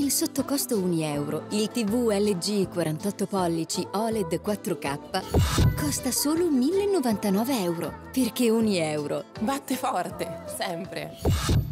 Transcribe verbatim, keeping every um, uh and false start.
il sottocosto un euro, il tivù L G quarantotto pollici O L E D quattro K costa solo mille e novantanove euro. Perché un euro batte forte, sempre!